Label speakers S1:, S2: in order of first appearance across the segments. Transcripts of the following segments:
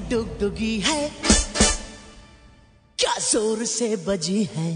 S1: डुगडुगी है, क्या जोर से बजी है।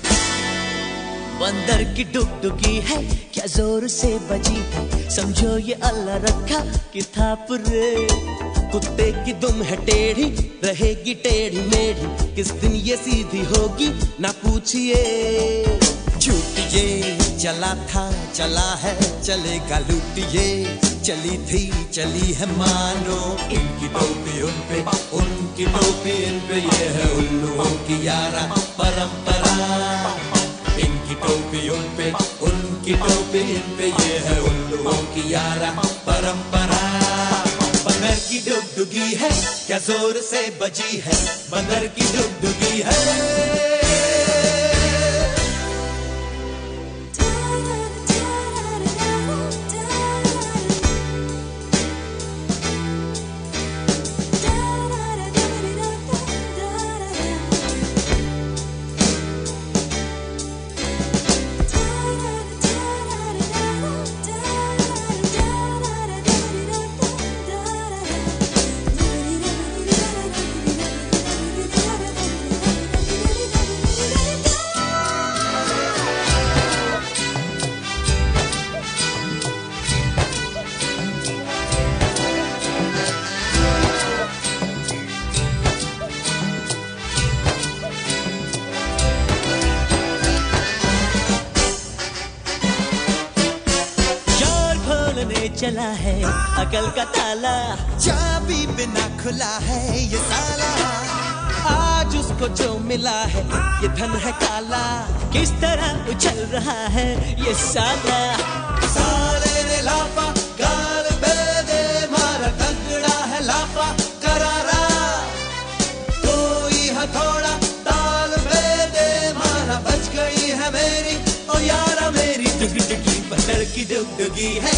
S1: बंदर की डुगडुगी है, क्या जोर से बजी है। समझो ये अल्लाह रखा कि थाप रे। कुत्ते की दुम है टेढ़ी, रहेगी टेढ़ी मेढ़ी, किस दिन ये सीधी होगी ना पूछिए। झूठिए चला था चला है, चलेगा लूटिए। चली थी चली है मानो, इनकी टोपी उन पे, उनकी टोपी इन पे, ये है उल्लुओं की यारा परंपरा। इनकी टोपी उन पे, उनकी टोपी इन पे, ये है उल्लुओं की यारा परंपरा। बंदर की डुगडुगी है, क्या जोर से बजी है। बंदर की डुगडुगी है। चला है अकल का ताला, चाबी बिना खुला है ये साला। आज उसको जो मिला है ये धन है काला, किस तरह उछल रहा है ये साला। साले ने लापा गाल बेदे मारा, तगड़ा है लापा करारा। कोई हथौड़ा ताल बेदे मारा, बच गई है मेरी ओ यारा मेरी डुगडुगी। बंदर की डुगडुगी है,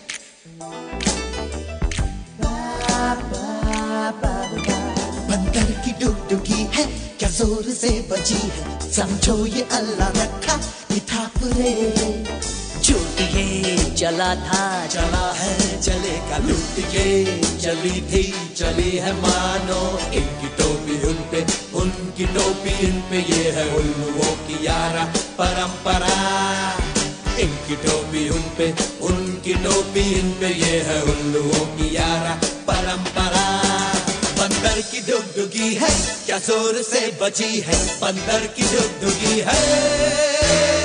S1: बंदर की डुगडुगी है, क्या जोर से बजी है। समझो ये अल्लाह रखा कि थाप रे। झूठिए चला था चला है, चलेगा लूटिए। चली थी चली है मानो, इनकी टोपी उन पे, उनकी टोपी इन पे, ये है उल्लुओं की यारा परंपरा। इनकी टोपी उन पे, उनकी टोपी इन पे, ये है उल्लुओं की यारा परंपरा। बंदर की डुगडुगी है, क्या जोर से बजी है। बंदर की डुगडुगी है।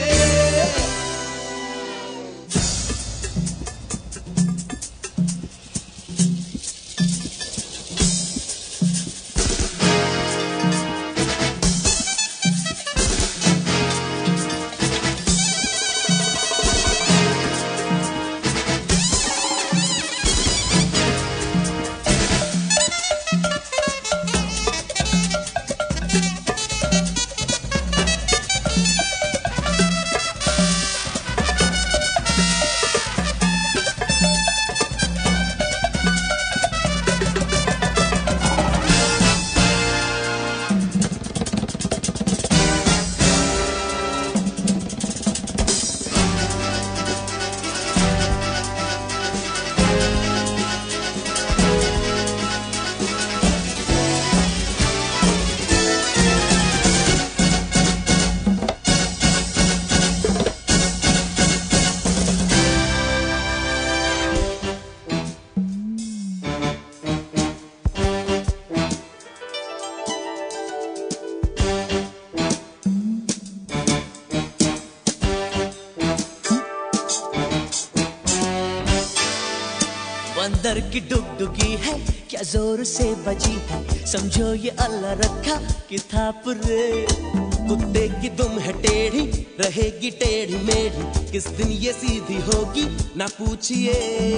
S1: बंदर की डुगडुगी है, क्या जोर से बजी है। समझो ये अल्लाह रखा कि थाप रे। कुत्ते की दुम है टेढ़ी, रहेगी टेढ़ी मेढ़ी, किस दिन ये सीधी होगी ना पूछिए।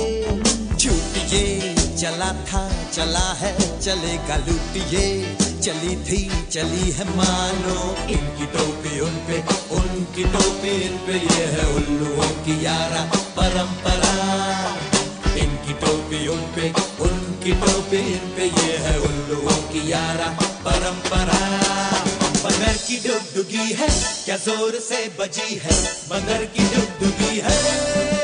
S1: झूठिए चला था चला है, चलेगा लूटिए। चली थी चली है मानो, इनकी टोपी उन पे, उनकी टोपी इन पे, ये है उल्लुओं की यारा परंपरा। इनकी टोपी उन पे, उनकी टोपी इन पे, ये है उल्लुओं की यारा परंपरा। बंदर की डुगडुगी है, क्या जोर से बजी है। बंदर की डुगडुगी है।